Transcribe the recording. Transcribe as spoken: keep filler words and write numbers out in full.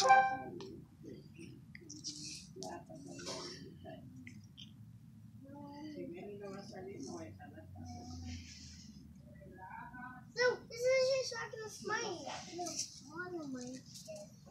No, this is just like a smile. No, one of my